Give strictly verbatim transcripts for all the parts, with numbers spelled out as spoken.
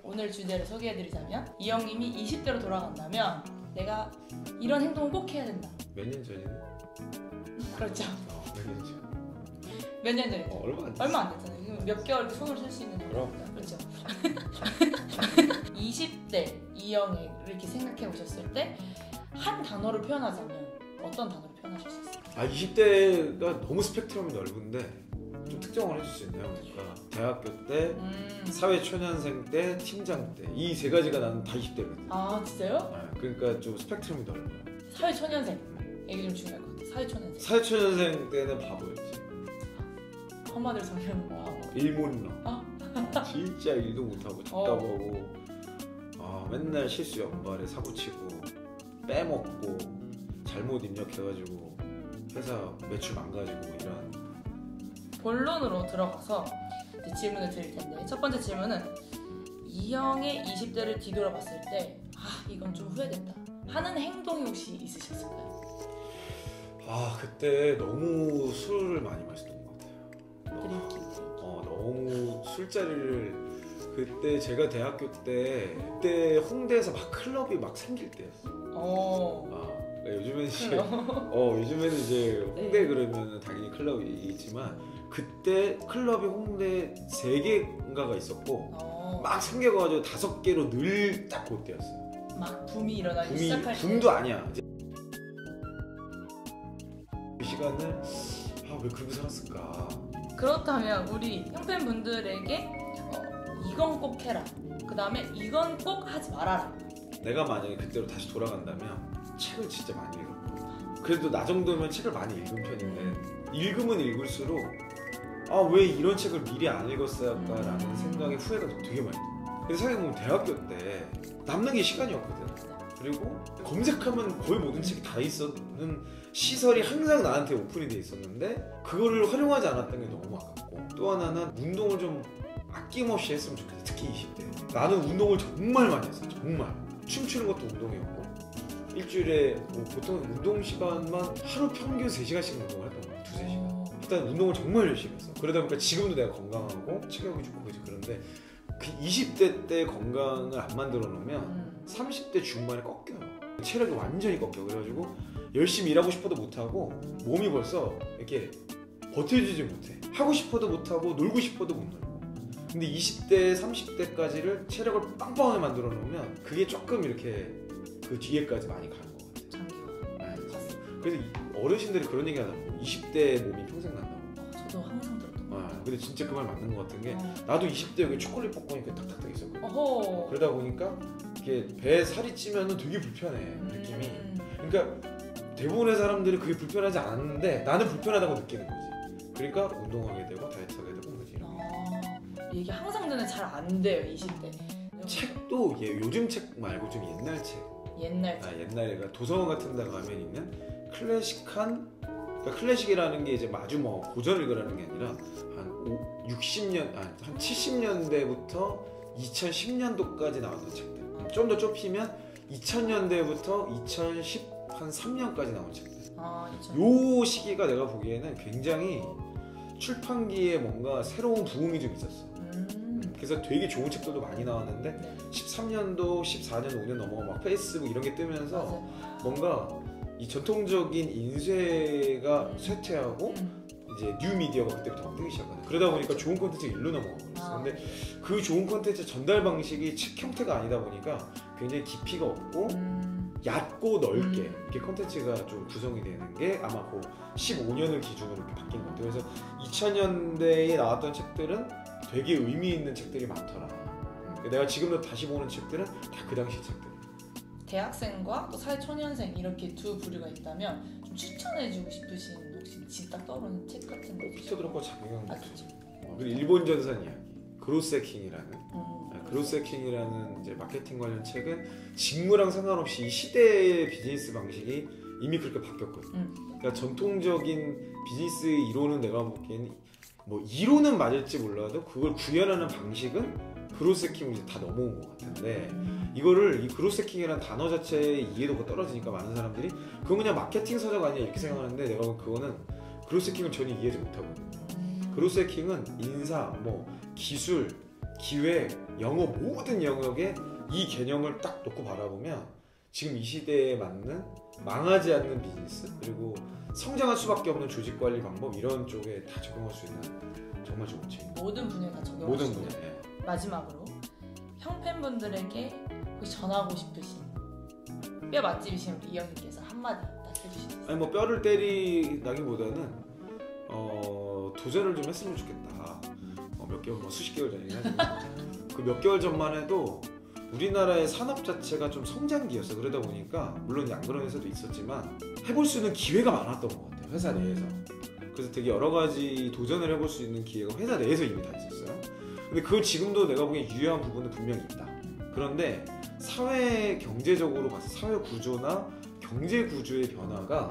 오늘 주제를 소개해드리자면 이영님이 이십 대로 돌아간다면 내가 이런 행동을 꼭 해야 된다. 몇 년 전이네? 그렇죠. 어, 몇 년 전? 몇 년 전이죠? 어, 얼마 안 됐어. 얼마 안 됐잖아요. 지금 몇 개월 손을 쓸 수 있는 그럼. 그렇죠. 이십 대 이영애를 이렇게 생각해 보셨을 때 한 단어로 표현하자면 어떤 단어로 표현하실 수 있을까요? 아 이십 대가 너무 스펙트럼이 넓은데 좀 특정을 해줄 수 있나요? 그러니까 대학교 때, 음. 사회초년생 때, 팀장 때 이 세 가지가 나는 다 이십 대거든. 아 진짜요? 아, 그러니까 좀 스펙트럼이 넓어요. 사회초년생 얘기 좀 중요할 것 같아요. 사회초년생. 사회초년생 때는 바보였지. 한마디로 정리하면 뭐? 어, 일몰러. 아. 어, 진짜 일도 못하고 답답하고 어, 맨날 실수 연발에 사고치고 빼먹고 잘못 입력해가지고 회사 매출 망가지고 이런. 본론으로 들어가서 이제 질문을 드릴 텐데 첫 번째 질문은 이영의 이십 대를 뒤돌아봤을 때 아 이건 좀 후회된다 하는 행동이 혹시 있으셨을까요? 아 그때 너무 술을 많이 마셨던 것 같아요. 드링킹. 어 너무 술자리를 그때 제가 대학교 때 그때 홍대에서 막 클럽이 막 생길 때였어. 어. 아 요즘에는 이제 어 요즘에는 이제 홍대 네. 그러면 당연히 클럽이 있지만 그때 클럽이 홍대 세 개인가가 있었고 어. 막 생겨가지고 다섯 개로 늘 딱 그때였어. 막 붐이 일어나기 붐이 시작할 때. 붐도 아니야. 이제 그 시간을 아 왜 그러고 살았을까? 그렇다면 우리 형팬분들에게 어, 이건 꼭 해라. 그 다음에 이건 꼭 하지 말아라. 내가 만약에 그때로 다시 돌아간다면 책을 진짜 많이 읽어. 그래도 나 정도면 책을 많이 읽은 편인데 읽으면 읽을수록 아 왜 이런 책을 미리 안 읽었을까라는 음. 생각에 후회가 되게 많이 돼. 근데 생각해보면 대학교 때 남는 게 시간이었거든. 그리고 검색하면 거의 모든 책이 다 있었는 시설이 항상 나한테 오픈이 돼 있었는데 그거를 활용하지 않았던 게 너무 아깝고 또 하나는 운동을 좀 아낌없이 했으면 좋겠어. 특히 이십 대 나는 운동을 정말 많이 했어. 정말 춤추는 것도 운동이었고 일주일에 뭐 보통 운동 시간만 하루 평균 세 시간씩 운동을 했던 거야. 두세 시간. 일단 운동을 정말 열심히 했어. 그러다 보니까 지금도 내가 건강하고 체력이 좋고 그지. 그런데 그 이십 대 때 건강을 안 만들어 놓으면 음. 삼십 대 중반에 꺾여요. 체력이 완전히 꺾여. 그래가지고 열심히 일하고 싶어도 못하고 몸이 벌써 이렇게 버텨주지 못해. 하고 싶어도 못하고 놀고 싶어도 못 놀고. 근데 이십 대, 삼십 대까지를 체력을 빵빵하게 만들어 놓으면 그게 조금 이렇게 그 뒤에까지 많이 가는 것 같아요. 장기화. 네. 갔어. 그래서 어르신들이 그런 얘기 하더라고. 이십 대 몸이 평생 간다고. 어, 저도 항상 들었던 거. 아, 근데 진짜 그 말 맞는 것 같은 게 어. 나도 이십 대 여기 초콜릿 볶음이 탁탁탁 있었거든. 어허. 그러다 보니까 이게 배에 살이 찌면은 되게 불편해 느낌이. 음. 그러니까 대부분의 사람들이 그게 불편하지 않았는데 나는 불편하다고 느끼는 거지. 그러니까 운동하게 되고 다이어트하게 되고 그러지. 아, 이게 항상 드는 잘 안 돼요 이십 대. 책도 얘 요즘 책 말고 좀 옛날 책. 옛날 아 옛날에가 도서관 같은 데 가면 있는 클래식한 그러니까 클래식이라는 게 이제 아주 뭐 고전 읽으라는 게 아니라 한 육십 년, 아니 한 칠십 년대부터 이천십 년도까지 나왔던 책들. 좀 더 좁히면 이천 년대부터 이천십삼 년까지 나온 책들. 아, 요 시기가 내가 보기에는 굉장히 출판기에 뭔가 새로운 부흥이 좀 있었어. 음. 그래서 되게 좋은 책들도 많이 나왔는데 네. 십삼 년도, 십사 년, 오 년 넘어가 막 페이스북 이런 게 뜨면서 맞아요. 뭔가 이 전통적인 인쇄가 음. 쇠퇴하고 음. 이제 뉴 미디어가 그때부터 뜨기 시작하는. 그러다 보니까 좋은 콘텐츠가 일로 넘어가 버렸어. 아. 근데 그 좋은 콘텐츠 전달 방식이 책 형태가 아니다 보니까 굉장히 깊이가 없고 음. 얕고 넓게 음. 이렇게 콘텐츠가 좀 구성이 되는 게 아마 그 십오 년을 기준으로 이렇게 바뀐 것 같아요. 그래서 이천 년대에 나왔던 책들은 되게 의미 있는 책들이 많더라. 내가 지금도 다시 보는 책들은 다 그 당시 책들. 대학생과 또 사회초년생 이렇게 두 부류가 있다면 좀 추천해주고 싶으신 혹시 지금 딱 떠오르는 책 같은 거 피터 있으세요? 드럭커 작용한 아, 거죠. 그쵸. 어, 그리고 일본 전선 이야기 그로세킹이라는 음. 그로세킹이라는 이제 마케팅 관련 책은 직무랑 상관없이 이 시대의 비즈니스 방식이 이미 그렇게 바뀌었거든. 음. 그러니까 전통적인 비즈니스 이론은 내가 보기에는 뭐 이론은 맞을지 몰라도 그걸 구현하는 방식은 그로세킹을 이제 다 넘어온 것 같은데 음. 이거를 이 그로세킹이라는 단어 자체의 이해도가 떨어지니까 많은 사람들이 그건 그냥 마케팅 서적 아니야 이렇게 생각하는데 내가 보기엔 그거는 그로세킹을 전혀 이해하지 못하거든. 음. 그로세킹은 인사, 뭐 기술, 기획, 영업 모든 영역에 이 개념을 딱 놓고 바라보면 지금 이 시대에 맞는 망하지 않는 비즈니스 그리고 성장할 수밖에 없는 조직 관리 방법 이런 쪽에 다 적용할 수 있는 정말 좋은 책. 모든 분야에 다 적용할 모든 수 있는. 분야에. 마지막으로 형 팬분들에게 혹시 전하고 싶으신 뼈 맛집이신 이영님께서 한마디 딱 해주시겠어요? 아니 뭐 뼈를 때리다기보다는 어, 도전을 좀 했으면 좋겠다. 어, 몇 개월, 뭐 수십 개월 전이긴 하지만 그 몇 개월 전만 해도 우리나라의 산업 자체가 좀 성장기였어. 그러다 보니까 물론 안 그런 회사도 있었지만 해볼 수 있는 기회가 많았던 것 같아요. 회사 내에서. 그래서 되게 여러 가지 도전을 해볼 수 있는 기회가 회사 내에서 이미 다 있었어요. 근데 그걸 지금도 내가 보기엔 유효한 부분은 분명히 있다. 그런데 사회 경제적으로 봐서 사회 구조나 경제 구조의 변화가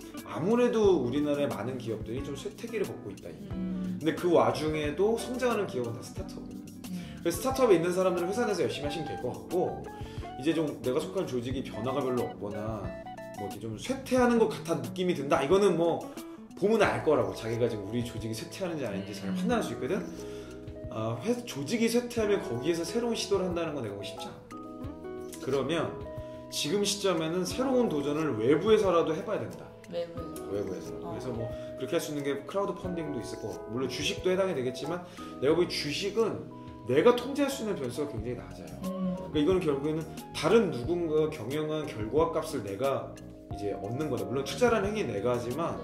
아무래도 우리나라의 많은 기업들이 좀 쇠퇴기를 걷고 있다. 근데 그 와중에도 성장하는 기업은 다 스타트업이거든. 그래서 스타트업에 있는 사람들은 회사 내에서 열심히 하시면 될 것 같고 이제 좀 내가 속한 조직이 변화가 별로 없거나 뭐 이렇게 좀 쇠퇴하는 것 같은 느낌이 든다. 이거는 뭐 보면 알 거라고. 자기가 지금 우리 조직이 쇠퇴하는지 아닌지 잘 판단할 수 있거든. 어, 회, 조직이 쇠퇴하면 거기에서 새로운 시도를 한다는 건 내가 보기 쉽지 않아. 그러면 지금 시점에는 새로운 도전을 외부에서라도 해봐야 된다. 외부에서. 외부에서. 어. 그래서 뭐 그렇게 할 수 있는 게 크라우드 펀딩도 있을 거고 물론 주식도 해당이 되겠지만 내가 보기 주식은 내가 통제할 수 있는 변수가 굉장히 낮아요. 음. 그러니까 이거는 결국에는 다른 누군가가 경영한 결과 값을 내가 이제 얻는 거다. 물론 투자라는 행위 내가 하지만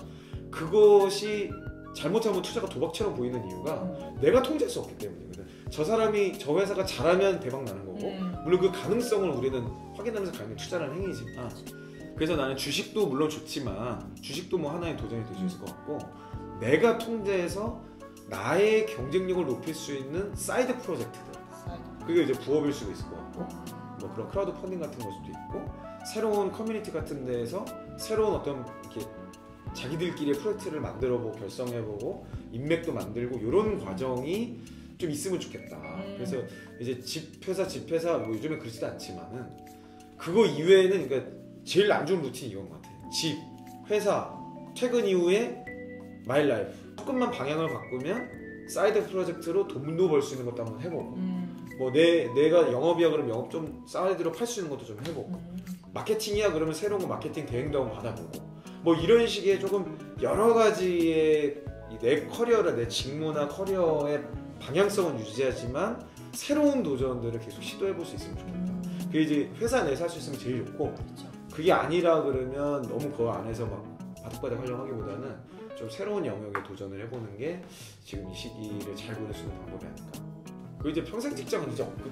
그것이 잘못하면 투자가 도박처럼 보이는 이유가 음. 내가 통제할 수 없기 때문이거든. 저 사람이 저 회사가 잘하면 대박 나는 거고 음. 물론 그 가능성을 우리는 확인하면서 가는 게 투자라는 행위지만 그래서 나는 주식도 물론 좋지만 주식도 뭐 하나의 도전이 될 수 있을 것 같고 내가 통제해서 나의 경쟁력을 높일 수 있는 사이드 프로젝트들 그게 이제 부업일 수도 있을 것 같고 뭐 그런 크라우드 펀딩 같은 걸 수도 있고 새로운 커뮤니티 같은 데에서 새로운 어떤 이렇게 자기들끼리의 프로젝트를 만들어보고 결성해보고 인맥도 만들고 이런 과정이 좀 있으면 좋겠다. 음. 그래서 이제 집 회사 집 회사 뭐 요즘에 그렇지도 않지만은 그거 이외에는 그러니까 제일 안 좋은 루틴이 이건 것 같아요. 집, 회사, 퇴근 이후에 마이 라이프 조금만 방향을 바꾸면 사이드 프로젝트로 돈도 벌 수 있는 것도 한번 해보고 음. 뭐 내, 내가 영업이야 그러면 영업 좀 사이드로 팔 수 있는 것도 좀 해보고 음. 마케팅이야 그러면 새로운 거 마케팅 대행도 한번 받아보고 뭐 이런 식의 조금 여러 가지의 내 커리어나 내 직무나 커리어의 방향성은 유지하지만 새로운 도전들을 계속 시도해볼 수 있으면 좋겠다. 음. 그게 이제 회사 내에서 할 수 있으면 제일 좋고 그렇죠. 그게 아니라 그러면 너무 그 안에서 막 바득바득 하려고 하기보다는 좀 새로운 영역에 도전을 해보는 게 지금 이 시기를 잘 보낼 수 있는 방법이 아닐까. 그 이제 평생 직장은 이제 없거든.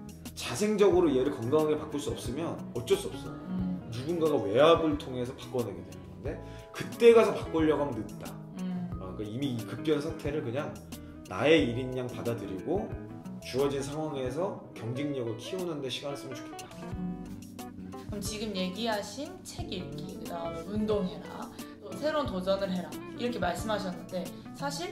자생적으로 얘를 건강하게 바꿀 수 없으면 어쩔 수 없어. 음. 누군가가 외압을 통해서 바꿔내게 되는 건데 그때 가서 바꾸려고 하면 늦다. 음. 어, 그러니까 이미 이 급변 사태를 그냥 나의 일인 양 받아들이고 주어진 상황에서 경쟁력을 키우는 데 시간을 쓰면 좋겠다. 그럼 지금 얘기하신 책 읽기, 그 다음에 운동해라, 또 새로운 도전을 해라 이렇게 말씀하셨는데 사실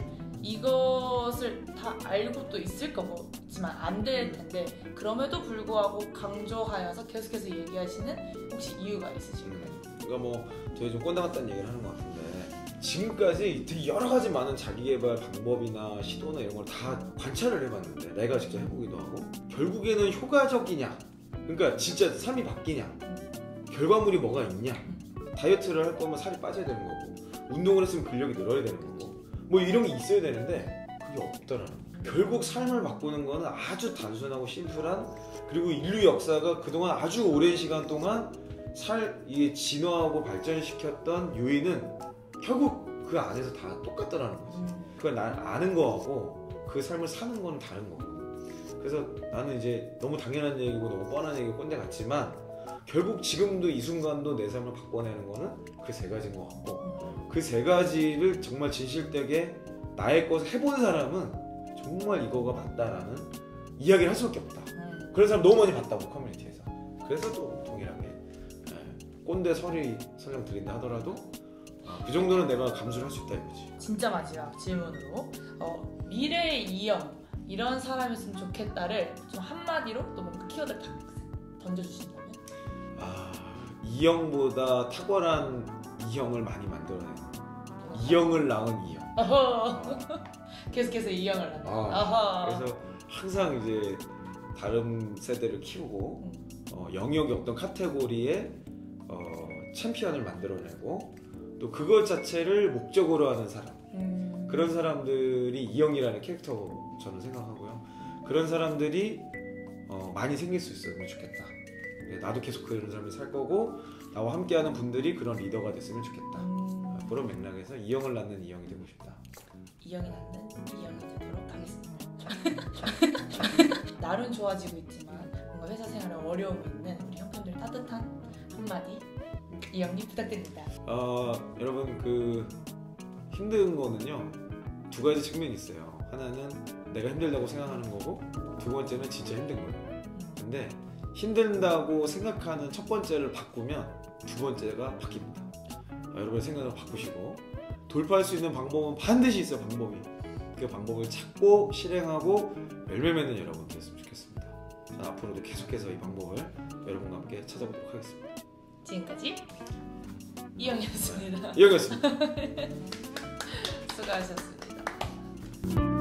이것을 다 알고 또 있을 거지만 안 될 텐데 그럼에도 불구하고 강조하여서 계속해서 얘기하시는 혹시 이유가 있으실까요? 그러니까 뭐 되게 좀 꼰대 같다는 얘기를 하는 것 같은데 지금까지 되게 여러 가지 많은 자기개발 방법이나 시도나 이런 걸 다 관찰을 해봤는데 내가 직접 해보기도 하고 결국에는 효과적이냐 그러니까 진짜 삶이 바뀌냐 결과물이 뭐가 있냐 다이어트를 할 거면 살이 빠져야 되는 거고 운동을 했으면 근력이 늘어야 되는 거고 뭐 이런 게 있어야 되는데 그게 없더라는 거야. 결국 삶을 바꾸는 거는 아주 단순하고 심플한 그리고 인류 역사가 그동안 아주 오랜 시간 동안 살 이게 진화하고 발전시켰던 요인은 결국 그 안에서 다 똑같더라는 거지. 그걸 난 아는 거하고 그 삶을 사는 거는 다른 거고. 그래서 나는 이제 너무 당연한 얘기고 너무 뻔한 얘기고 꼰대 같지만 결국 지금도 이 순간도 내 삶을 바꿔내는 거는 그 세 가지인 것 같고 그 세 가지를 정말 진실되게 나의 것을 해본 사람은 정말 이거가 맞다라는 이야기를 할 수밖에 없다. 그런 사람 너무 많이 봤다고 커뮤니티에서. 그래서 또 동일하게 꼰대 설이 설령 들린다 하더라도 그 정도는 내가 감수를 할 수 있다 이거지. 진짜 마지막 질문으로 어, 미래의 이영 이런 사람이었으면 좋겠다를 좀 한마디로 또 뭔가 키워드를 딱 던져주신다면? 아, 이영보다 탁월한 이형을 많이 만들어내는 이형을 낳은 이형. 어허. 계속해서 이형을 낳는. 아, 어허. 그래서 항상 이제 다른 세대를 키우고 음. 어, 영역의 어떤 카테고리에 어, 챔피언을 만들어내고 또 그것 자체를 목적으로 하는 사람 음. 그런 사람들이 이형이라는 캐릭터고 저는 생각하고요. 그런 사람들이 어, 많이 생길 수 있으면 좋겠다. 네, 나도 계속 그런 삶을 살 거고 나와 함께하는 분들이 그런 리더가 됐으면 좋겠다. 음. 그런 맥락에서 이형을 낳는 이형이 되고 싶다. 이형이 낳는 이형이 되도록 하겠습니다. 날은 좋아지고 있지만 뭔가 회사 생활에 어려움이 있는 우리 형편들 따뜻한 한마디 이형님 부탁드립니다. 어, 여러분 그 힘든 거는요 두 가지 측면이 있어요. 하나는 내가 힘들다고 생각하는 거고 두 번째는 진짜 힘든 거예요. 근데 힘든다고 생각하는 첫 번째를 바꾸면 두 번째가 바뀝니다. 어, 여러분의 생각을 바꾸시고 돌파할 수 있는 방법은 반드시 있어요. 방법이 그 방법을 찾고 실행하고 열매 맺는 여러분 되었으면 좋겠습니다. 저는 앞으로도 계속해서 이 방법을 여러분과 함께 찾아보도록 하겠습니다. 지금까지 이형이었습니다. 이형이었습니다. 수고하셨습니다.